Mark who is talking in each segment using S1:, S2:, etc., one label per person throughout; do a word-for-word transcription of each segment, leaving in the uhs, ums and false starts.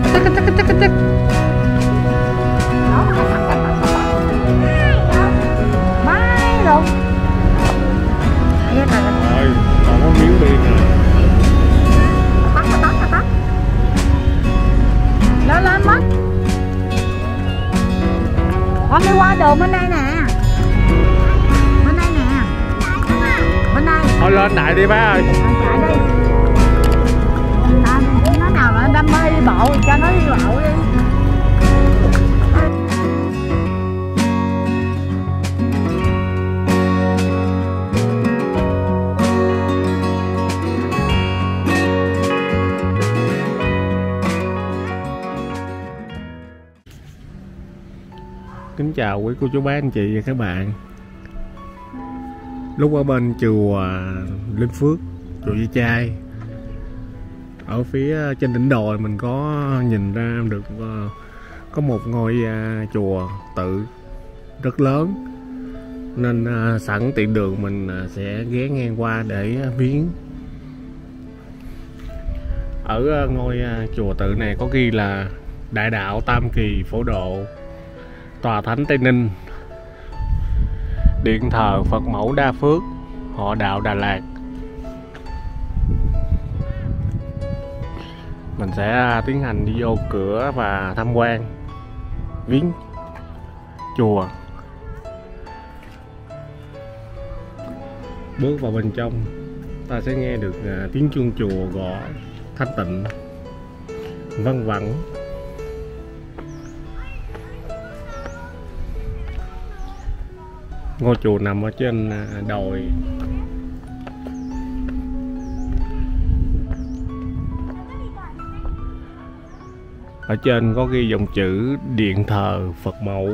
S1: Tích tích tích tích tích. Mai rồi.
S2: Rồi, còn có miếng đi nè.
S1: Tắt tắt tắt tắt. Lên lên mất. Con đi qua đường bên đây nè. Bên đây nè. Bên đây.
S2: Thôi lên đại đi bác ơi.
S1: Chạy đi. Nó nào là đam mê đi bộ thì cho nó đi bộ đi.
S2: Kính chào quý cô chú bác anh chị và các bạn. Lúc ở bên chùa Linh Phước, chùa Dây Chai, ở phía trên đỉnh đồi mình có nhìn ra được có một ngôi chùa tự rất lớn, nên sẵn tiện đường mình sẽ ghé ngang qua để viếng. Ở ngôi chùa tự này có ghi là Đại đạo Tam Kỳ Phổ Độ, Tòa Thánh Tây Ninh, điện thờ Phật Mẫu Đa Phước, họ đạo Đà Lạt. Mình sẽ tiến hành đi vô cửa và tham quan viếng chùa. Bước vào bên trong, ta sẽ nghe được tiếng chuông chùa gõ thanh tịnh, văng vẳng. Ngôi chùa nằm ở trên đồi. Ở trên có ghi dòng chữ điện thờ Phật Mẫu.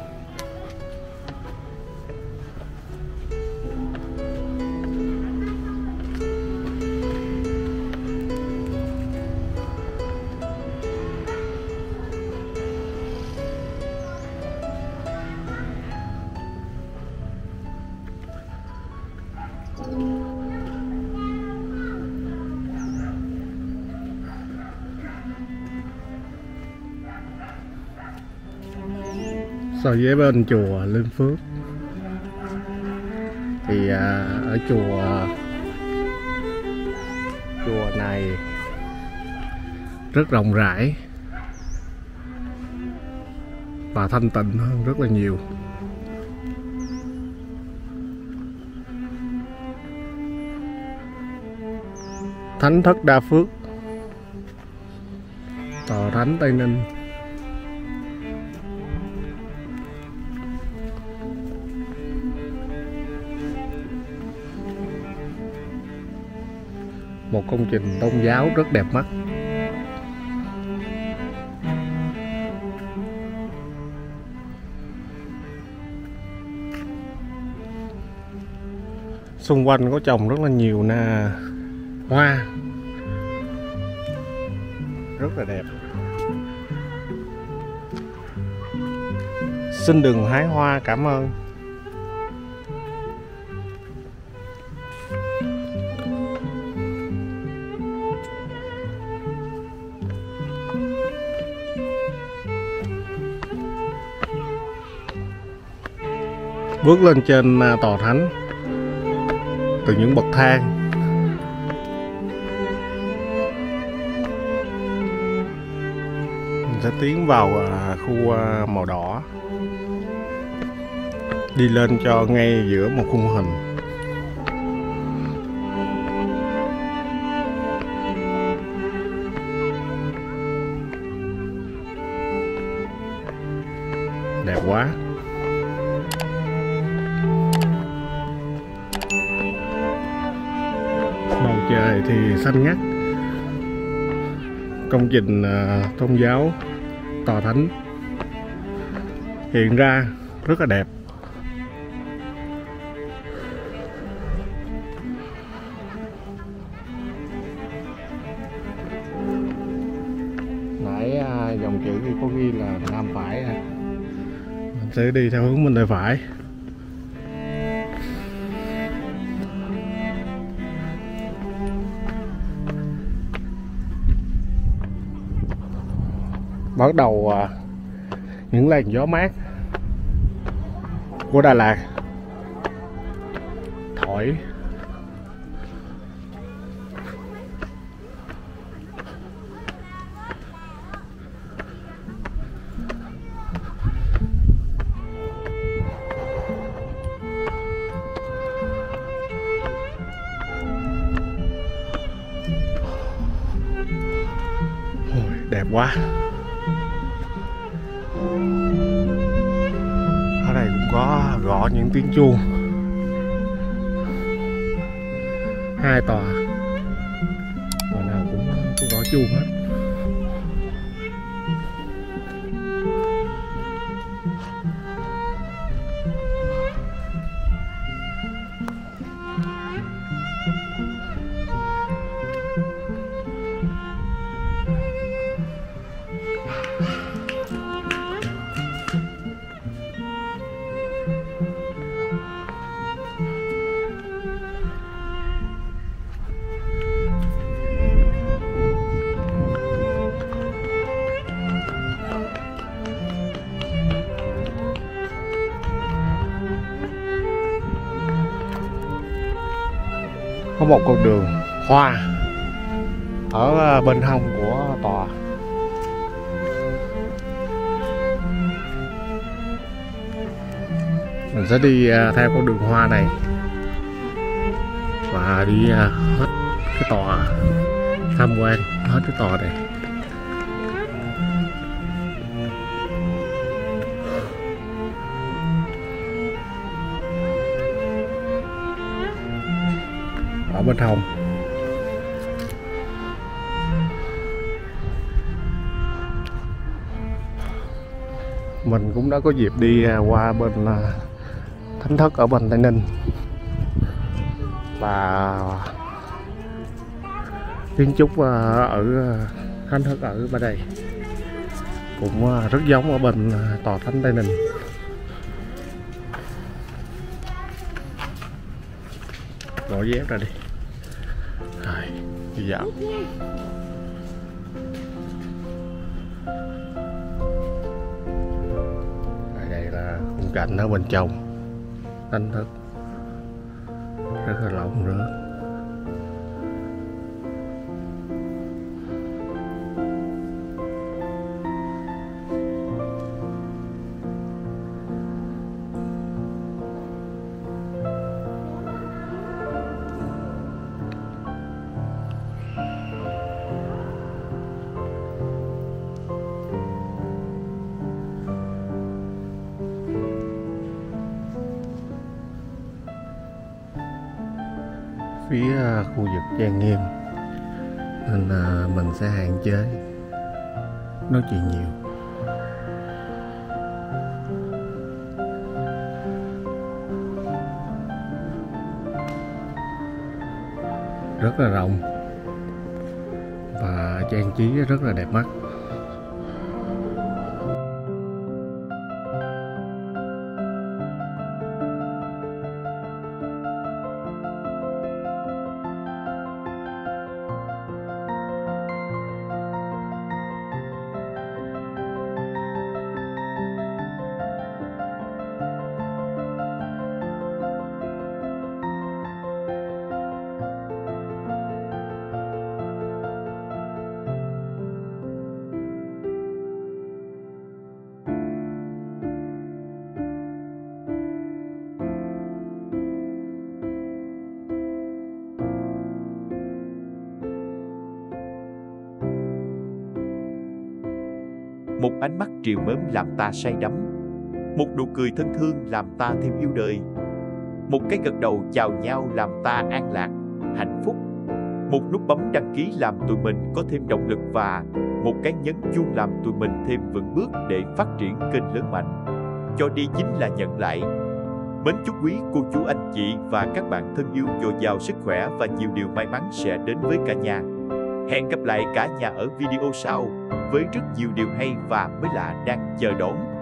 S2: So với bên chùa Linh Phước thì à, ở chùa chùa này rất rộng rãi và thanh tịnh hơn rất là nhiều. Thánh thất Đa Phước, Tòa Thánh Tây Ninh. Một công trình tôn giáo rất đẹp mắt. Xung quanh có trồng rất là nhiều nè hoa, rất là đẹp. Xin đừng hái hoa, cảm ơn. Bước lên trên tòa thánh từ những bậc thang, mình sẽ tiến vào khu màu đỏ, đi lên cho ngay giữa một khung hình. Đẹp quá. Bầu trời thì xanh ngắt. Công trình uh, tôn giáo Tòa Thánh hiện ra rất là đẹp. Nãy uh, dòng chữ thì có ghi là nam phải, à. Mình sẽ đi theo hướng bên tay phải. Bắt đầu à, những làn gió mát của Đà Lạt thổi. Ôi, đẹp quá. Ở đây cũng có gõ những tiếng chuông. Hai tòa tòa nào cũng có gõ chuông hết. Có một con đường hoa ở bên hông của tòa. Mình sẽ đi theo con đường hoa này và đi hết cái tòa, tham quan hết cái tòa này. Ở bên hông mình cũng đã có dịp đi qua bên thánh thất ở bên Tây Ninh, và kiến trúc ở thánh thất ở bên đây cũng rất giống ở bên tòa thánh Tây Ninh. Bỏ dép ra đi. Rồi, đi dạo. Đây là khung cảnh ở bên trong thánh thất, rất là rộng rỡ. Phía khu vực trang nghiêm nên là mình sẽ hạn chế nói chuyện nhiều. Rất là rộng và trang trí rất là đẹp mắt.
S3: Một ánh mắt trìu mến làm ta say đắm, một nụ cười thân thương làm ta thêm yêu đời, một cái gật đầu chào nhau làm ta an lạc, hạnh phúc, một nút bấm đăng ký làm tụi mình có thêm động lực, và một cái nhấn chuông làm tụi mình thêm vững bước để phát triển kênh lớn mạnh. Cho đi chính là nhận lại. Mến chúc quý cô chú anh chị và các bạn thân yêu dồi dào sức khỏe và nhiều điều may mắn sẽ đến với cả nhà. Hẹn gặp lại cả nhà ở video sau với rất nhiều điều hay và mới lạ đang chờ đón.